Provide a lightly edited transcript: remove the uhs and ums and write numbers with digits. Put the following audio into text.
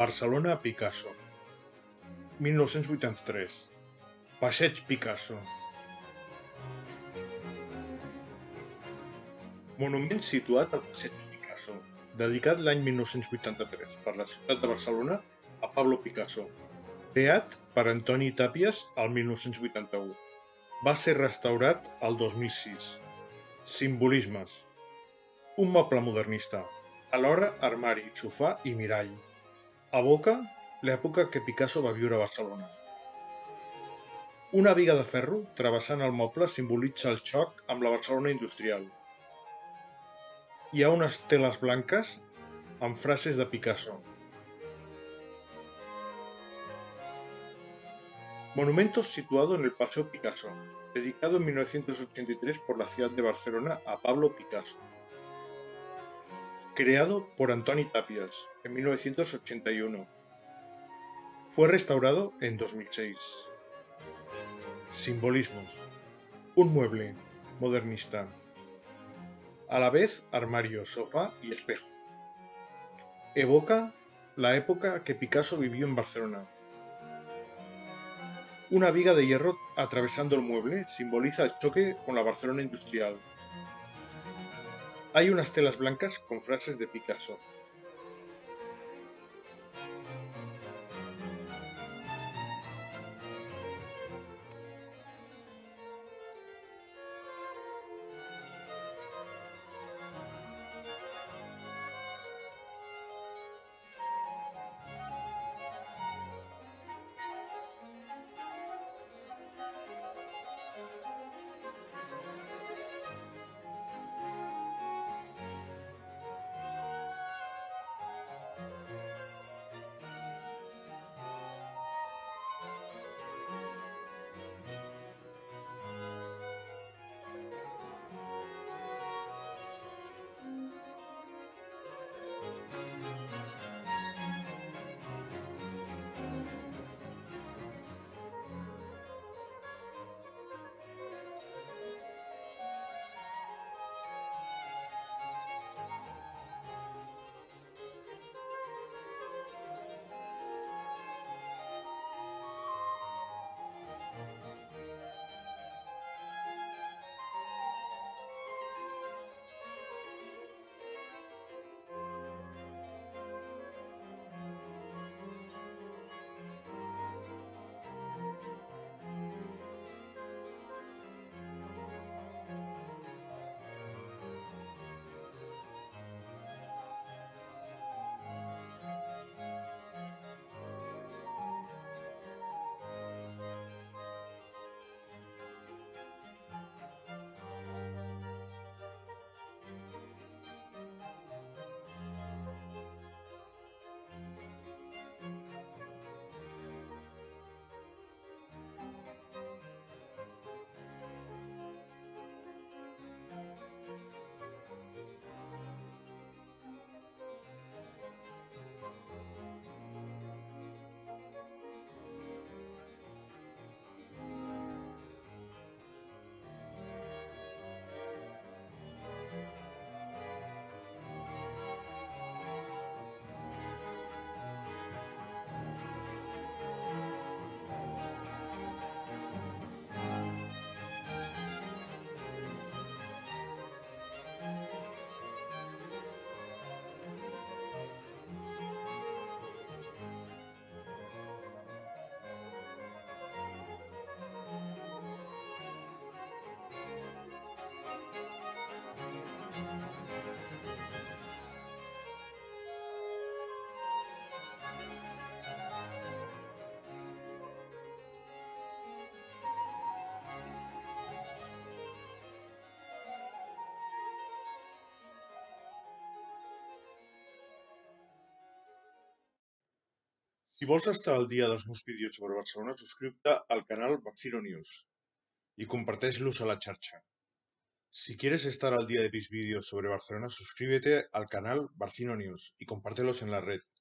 Barcelona, Picasso. 1983. Passeig Picasso. Monument situat al Passeig Picasso, dedicat l'any 1983 per la ciutat de Barcelona a Pablo Picasso, creat per Antoni Tàpies el 1981. Va ser restaurat el 2006. Simbolismes. Un moble modernista, alhora armari, sofà i mirall. Evoca l'època que Picasso va viure a Barcelona. Una biga de ferro travessant el moble simbolitza el xoc amb la Barcelona industrial. Hi ha unes teles blanques amb frases de Picasso. Monumento situado en el Paseo Picasso, dedicado en 1983 por la ciudad de Barcelona a Pablo Picasso. Creado por Antoni Tàpies en 1981. Fue restaurado en 2006. Simbolismos. Un mueble modernista. A la vez armario, sofá y espejo. Evoca la época que Picasso vivió en Barcelona. Una viga de hierro atravesando el mueble simboliza el choque con la Barcelona industrial. Hay unas telas blancas con frases de Picasso. Si vols estar al dia dels meus vídeos sobre Barcelona, subscriu-te al canal Barcino News y comparteix-los a la xarxa. Si quieres estar al día de mis vídeos sobre Barcelona, suscríbete al canal Barcino News y compártelos en la red.